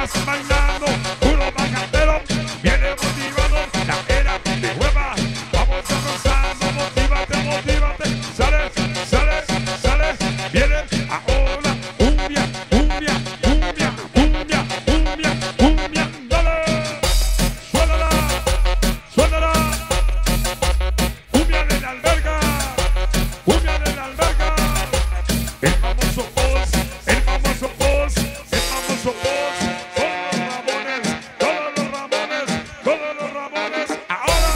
bandas bailando, puro bacatero, viene motivado, la era de hueva. Vamos avanzando, motívate, motívate, sale, sale, sale, viene ahora, cumbia, cumbia, cumbia, cumbia, cumbia, cumbia, dale, suénala, suénala, cumbia de la alberga, cumbia de la alberga, el famoso boss, el famoso boss, el famoso boss, todos los Ramones, todos los Ramones, ahora,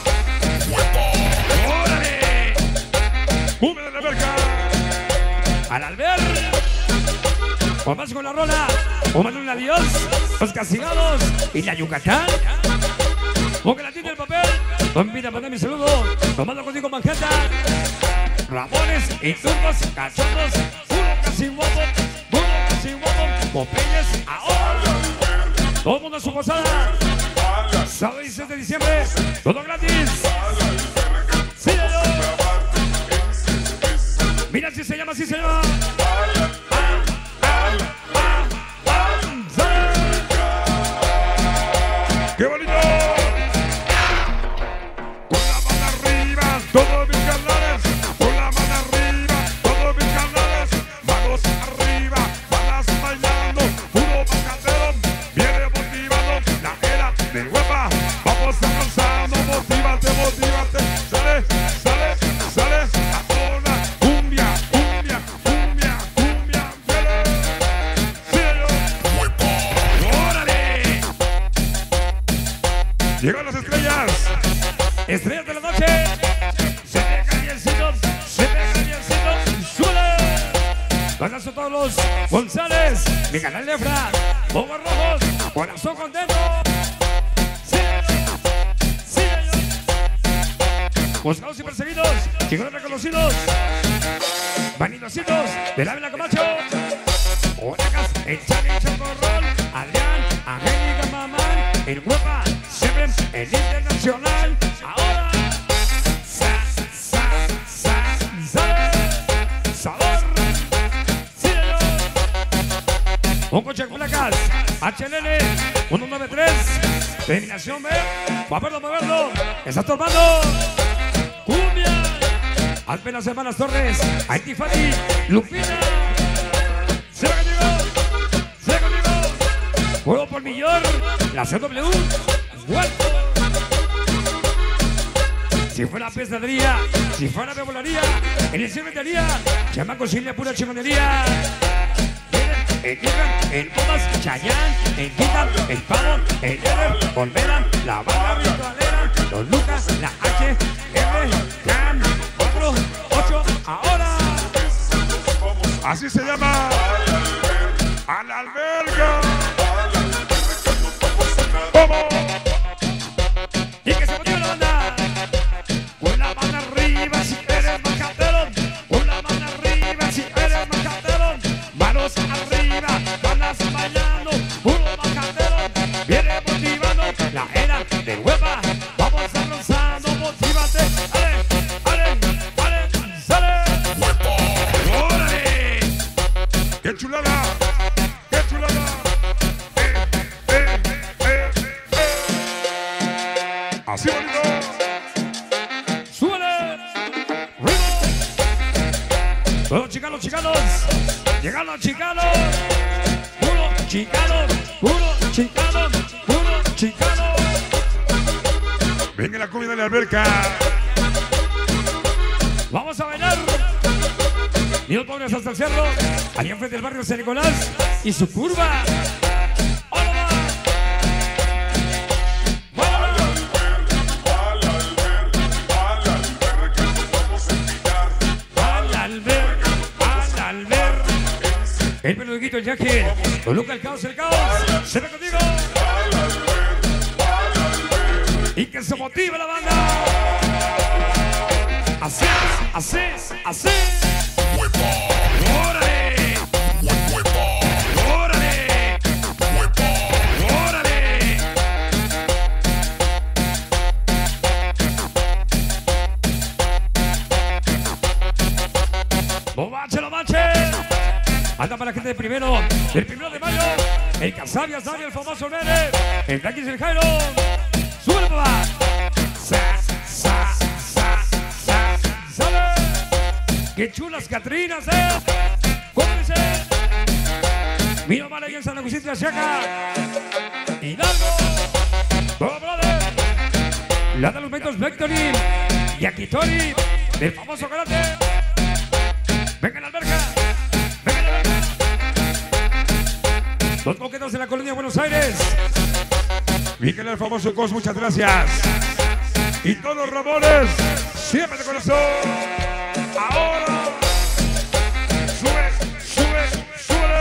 órale, cumbia de la alberga, Al albergue. O más con la rola. O más un adiós. Los castigados. Y la Yucatán. O que la tiene el papel. No me pida mandar mi saludo. Tomando contigo Manhattan. Ramones y turcos cachondos. Puro casi guapo. Puro casi guapo. Popeyes ahora. Todo el mundo en su posada. Sábado 16 de diciembre. Todo gratis. Sí, mira si se llama, si se llama. ¡qué bonito! Con la mano arriba, todos mis canales, con la mano arriba, todos mis canales, manos arriba, manos bailando, puro bacatero, viene motivado, la era del huepa, vamos avanzando, motívate, motívate, sale, sale, sale, ahora, cumbia, cumbia, cumbia, cumbia, viene, cielo, órale, llegan las estrellas. Estrellas de la noche. Se pegan biencitos, se pegan biencitos. ¡Suele! Bagazo todos los González, mi canal Lefra, Bobos Rojos, corazón contento. Sí, sí, buscados y perseguidos, chingones reconocidos, vanidositos del Ávila Camacho, Oracas, el Chavi Chocorrol, Adrián, Angélica Mamán, el Huepa, siempre el internacional. Ahora, sabor, sí, un coche con placas, HLL 193, terminación B, moverlo, está tomando, cumbia, apenas hermanas Torres, Haití Fati, Lupina, se va conmigo, juego por millón, la CW, Walto. Si fuera pescadería, si fuera bebolaría, en el cielo metería, llama cocina pura chingonería. El Gigan, el Bodas, Chayán, el Gigan, el Pavo, el Eder, Volveran, la banda virtualera, los Lucas, la H, R, Can, 4, 8, ahora. Así se llama. A la alberga. ¡Vamos! Y que se motive la banda. Con la mano arriba si eres macatero. Con la mano arriba si eres macatero. Manos arriba, bandas bailando. Puro macatero. Viene motivando la era del huepa. Vamos avanzando, motívate. Ale, sale. ¡Órale! ¡Qué chulada! ¡Qué chulada! Así bonito. ¡Súbele! Todos chicanos, llegan los chicanos, puro chicano, puro chicano. Venga la comida de la alberca. Vamos a bailar. Y los pobres hasta el cerro, allá enfrente del barrio San Nicolás y su curva. ¡Hola! El peluquito, el Jackie, Toluca, el caos, se ve contigo. Y que se motive la banda. Así, ¡órale! ¡Órale! ¡Órale! ¡Lo manche! Anda para la gente del 1 de mayo. El Casabia, Sani, el famoso Nene. El Taquis, el Jairo. ¡Súbele, papá! ¡Sale! ¡Qué chulas Catrinas, ¡Cómplice! Mira, vale, aquí en San Agustín de la Chaca. Hidalgo. Todo, brother. La de los Mentos Vectory. Yakitori. Del famoso karate. Venga la alberca. Venga la alberca. Los moquetos de la colonia de Buenos Aires. Miguel el famoso Cos, muchas gracias. Y todos los Ramones, siempre de corazón. Ahora. Sube, sube, sube.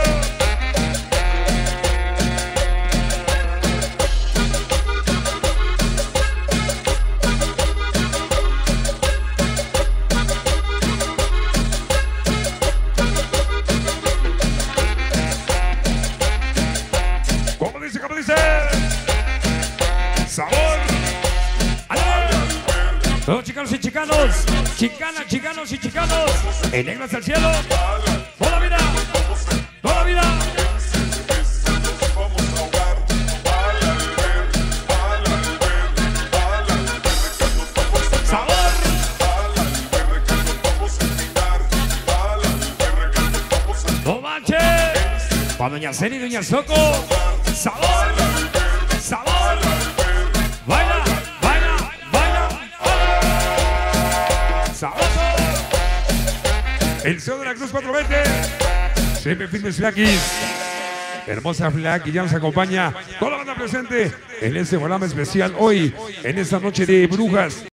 ¿Cómo dice? ¿Cómo dice? Sabor. Todos chicanos y chicanos, chicanas, chicanos y chicanos, en negro hasta el cielo, toda la vida, toda la vida. Sabor. No manches. Para doña Ceni y doña Soco, sabor, sabor. Baila, baila, baila, baila. Sabroso. El CEO de la Cruz 420. Siempre Fitness Flaquis. Hermosa Flaquis ya nos acompaña. Toda la banda presente en este programa especial hoy, en esta noche de brujas.